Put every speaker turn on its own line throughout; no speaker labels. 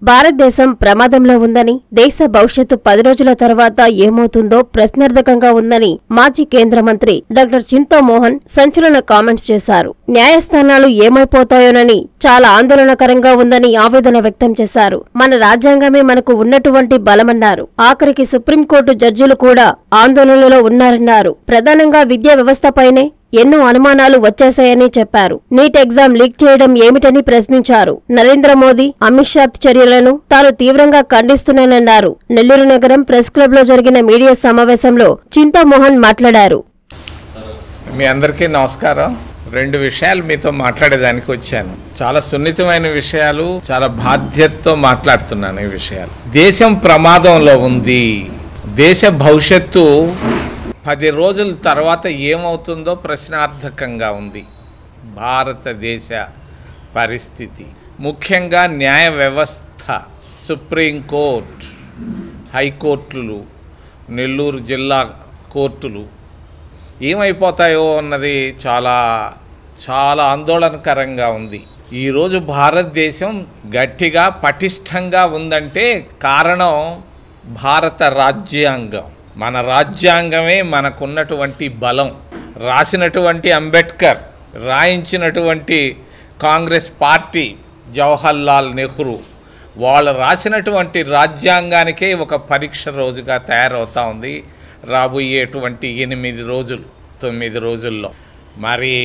భారతదేశం ప్రమాదంలో ఉందని, దేశ భవిష్యత్తు 10 రోజుల తర్వాత ఏమవుతుందో ప్రశ్నార్థకంగా ఉందని మాజీ కేంద్ర మంత్రి డాక్టర్ చింతా మోహన్ సంచలన కామెంట్స్ చేశారు. న్యాయస్థానాలు ఏమైపోతాయోనని చాలా ఆందోళనకరంగా ఉందని ఆవేదన వ్యక్తం చేశారు. మన రాజ్యాంగమే మనకు ఉన్నటువంటి బలమన్నారు. ఆఖరికి సుప్రీంకోర్టు జడ్జిలు కూడా ఆందోళనలో ఉన్నారన్నారు. ప్రధానంగా విద్యా వ్యవస్థపైనే ఎన్నో అనుమానాలు వచ్చేశాయని చెప్పారు. నీట్ ఎగ్జామ్ లీక్ చేయడం ఏమిటని ప్రశ్నించారు. నరేంద్ర మోదీ, అమిత్ షా చర్యలను తాను తీవ్రంగా ఖండిస్తున్నానన్నారు. నెల్లూరు నగరం ప్రెస్ క్లబ్ లో జరిగిన మీడియా సమావేశంలో చింతామోహన్ మాట్లాడారు.
మీ అందరికీ నమస్కారం. 2 విషయాలు మీతో మాట్లాడేదానికి వచ్చాను. చాలా సున్నితమైన విషయాలు, చాలా బాధ్యతతో మాట్లాడుతున్నాను. ఈ విషయాలు దేశం ప్రమాదంలో ఉంది. దేశ భవిష్యత్తు 10 రోజుల తర్వాత ఏమవుతుందో ప్రశ్నార్థకంగా ఉంది. భారతదేశ పరిస్థితి, ముఖ్యంగా న్యాయ వ్యవస్థ, సుప్రీంకోర్టు, హైకోర్టులు, నెల్లూరు జిల్లా కోర్టులు ఏమైపోతాయో అన్నది చాలా చాలా ఆందోళనకరంగా ఉంది. ఈరోజు భారతదేశం గట్టిగా పటిష్టంగా ఉందంటే కారణం భారత రాజ్యాంగం. మన రాజ్యాంగమే మనకున్నటువంటి బలం. రాసినటువంటి అంబేద్కర్, రాయించినటువంటి కాంగ్రెస్ పార్టీ, జవహర్లాల్ నెహ్రూ, వాళ్ళు రాసినటువంటి రాజ్యాంగానికే ఒక పరీక్ష రోజుగా తయారవుతూ ఉంది రాబోయేటువంటి 8 రోజులు 9 రోజుల్లో. మరి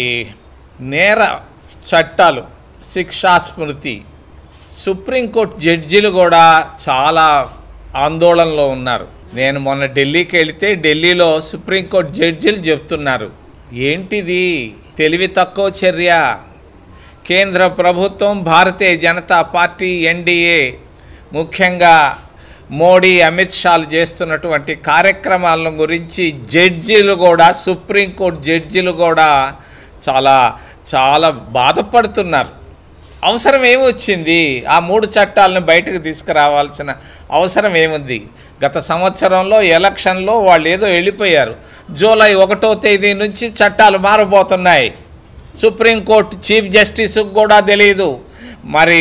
నేర చట్టాలు, శిక్షా స్మృతి, సుప్రీంకోర్టు జడ్జిలు కూడా చాలా ఆందోళనలో ఉన్నారు. నేను మొన్న ఢిల్లీకి వెళితే ఢిల్లీలో సుప్రీంకోర్టు జడ్జిలు చెప్తున్నారు, ఏంటిది తెలివి తక్కువ చర్య. కేంద్ర ప్రభుత్వం, భారతీయ జనతా పార్టీ, ఎన్డీఏ, ముఖ్యంగా మోడీ, అమిత్ షాలు చేస్తున్నటువంటి కార్యక్రమాల గురించి జడ్జిలు కూడా, సుప్రీంకోర్టు జడ్జిలు కూడా చాలా చాలా బాధపడుతున్నారు. అవసరం ఏమొచ్చింది? ఆ 3 చట్టాలను బయటకు తీసుకురావాల్సిన అవసరం ఏముంది? గత సంవత్సరంలో ఎలక్షన్లో వాళ్ళు ఏదో వెళ్ళిపోయారు. జూలై 1వ తేదీ నుంచి చట్టాలు మారబోతున్నాయి. సుప్రీంకోర్టు చీఫ్ జస్టిస్కు కూడా తెలియదు. మరి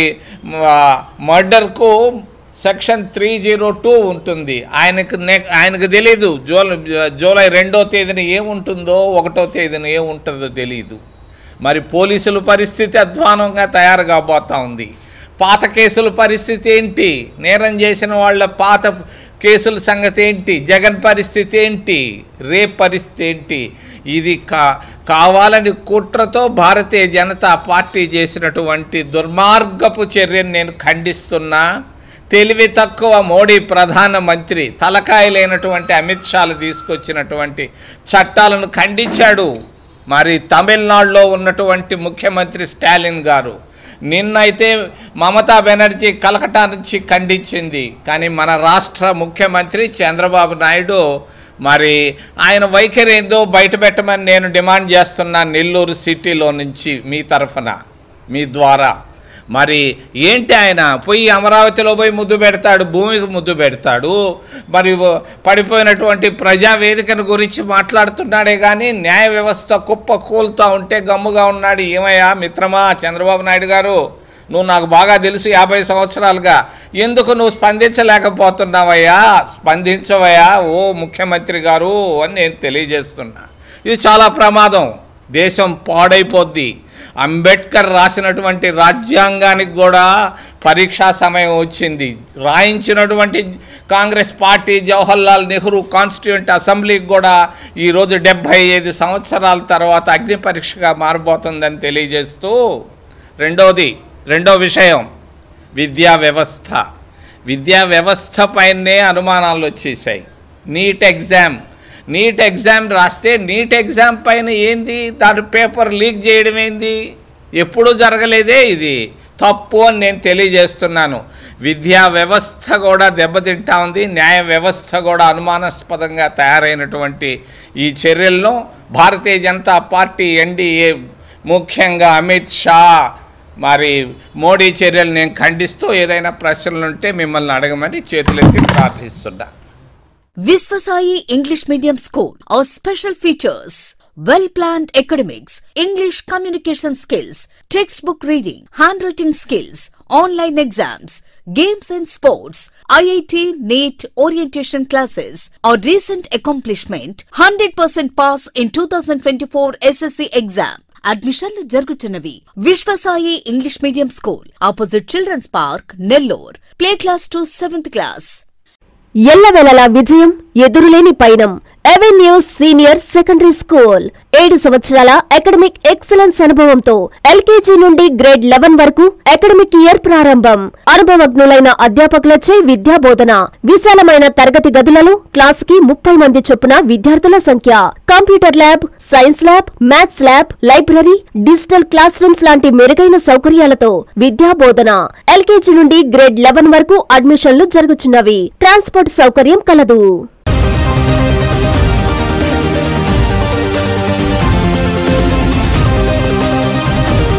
మర్డర్కు సెక్షన్ 302 ఉంటుంది, ఆయనకు తెలీదు. జూలై 2వ తేదీన ఏముంటుందో, 1వ తేదీన ఏముంటుందో తెలియదు. మరి పోలీసుల పరిస్థితి అధ్వానంగా తయారు కాబోతూ ఉంది. పాత కేసుల పరిస్థితి ఏంటి? నేరం చేసిన వాళ్ళ పాత కేసుల సంగతి ఏంటి? జగన్ పరిస్థితి ఏంటి? రేప్ పరిస్థితి ఏంటి? ఇది కావాలని కుట్రతో భారతీయ జనతా పార్టీ చేసినటువంటి దుర్మార్గపు చర్యను నేను ఖండిస్తున్నా. తెలివి తక్కువ మోడీ ప్రధానమంత్రి, తలకాయలైనటువంటి అమిత్ షాలు తీసుకొచ్చినటువంటి చట్టాలను ఖండించాడు. మరి తమిళనాడులో ఉన్నటువంటి ముఖ్యమంత్రి స్టాలిన్ గారు, నిన్నైతే మమతా బెనర్జీ కలకటా నుంచి ఖండించింది. కానీ మన రాష్ట్ర ముఖ్యమంత్రి చంద్రబాబు నాయుడు మరి ఆయన వైఖరి ఏందో బయట పెట్టమని నేను డిమాండ్ చేస్తున్నాను నెల్లూరు సిటీలో నుంచి మీ తరఫున, మీ ద్వారా. మరి ఏంటి, ఆయన పోయి అమరావతిలో పోయి ముద్దు పెడతాడు, భూమికి ముద్దు పెడతాడు, మరి పడిపోయినటువంటి ప్రజావేదికను గురించి మాట్లాడుతున్నాడే కానీ న్యాయ వ్యవస్థ కుప్ప కూలుతూ ఉంటే గమ్ముగా ఉన్నాడు. ఏమయ్యా మిత్రమా చంద్రబాబు నాయుడు గారు, నువ్వు నాకు బాగా తెలుసు 50 సంవత్సరాలుగా, ఎందుకు నువ్వు స్పందించలేకపోతున్నావయ్యా? స్పందించవయ్యా ఓ ముఖ్యమంత్రి గారు అని నేను తెలియజేస్తున్నా. ఇది చాలా ప్రమాదం, దేశం పాడైపోద్ది. అంబేద్కర్ రాసినటువంటి రాజ్యాంగానికి కూడా పరీక్షా సమయం వచ్చింది. రాయించినటువంటి కాంగ్రెస్ పార్టీ, జవహర్లాల్ నెహ్రూ కాన్స్టిట్యూంట్ అసెంబ్లీకి కూడా ఈరోజు 75 సంవత్సరాల తర్వాత అగ్ని పరీక్షగా మారబోతుందని తెలియజేస్తూ, రెండో విషయం విద్యా వ్యవస్థ. విద్యా వ్యవస్థ పైనే అనుమానాలు వచ్చేసాయి. నీట్ ఎగ్జామ్ రాస్తే నీట్ ఎగ్జామ్ పైన ఏంది, దాని పేపర్ లీక్ చేయడం ఏంది? ఎప్పుడూ జరగలేదే. ఇది తప్పు అని నేను తెలియజేస్తున్నాను. విద్యా వ్యవస్థ కూడా దెబ్బతింటా ఉంది. న్యాయ వ్యవస్థ కూడా అనుమానాస్పదంగా తయారైనటువంటి ఈ చర్యలను భారతీయ జనతా పార్టీ, ఎన్డీఏ, ముఖ్యంగా అమిత్ షా, మరి మోడీ చర్యలు నేను ఖండిస్తూ ఏదైనా ప్రశ్నలుంటే మిమ్మల్ని అడగమని చేతులెత్తి ప్రార్థిస్తున్నా.
Viswasai English Medium School. Our special features: well-planned academics, English communication skills, textbook reading, handwriting skills, online exams, games and sports, IIT, NEET orientation classes, or recent accomplishment, 100% pass in 2024 SSC exam. అడ్మిషన్లు జరుగుతున్నవి. Vishwasai English medium school opposite children's park, Nellore. Play class to 7th class.
ఎల్లవెలలా విజయం, ఎదురులేని పయనం. Avenues senior secondary school 7 సంవత్సరాల academic excellence అనుభవంతో LKG నుండి grade 11 వరకు అకాడమిక్ ఇయర్ ప్రారంభం. అనుభవజ్ఞులైన అధ్యాపకులచే విద్యా బోధన. విశాలమైన తరగతి గదులలో క్లాసుకి 30 మంది చొప్పున విద్యార్థుల సంఖ్య. Computer lab, science lab, maths lab, library, digital class rooms లాంటి మెరుగైన సౌకర్యాలతో విద్యా బోధన. ఎల్కేజీ నుండి గ్రేడ్ 11 వరకు అడ్మిషన్లు జరుగుతున్నవి. ట్రాన్స్పోర్ట్ సౌకర్యం కలదు.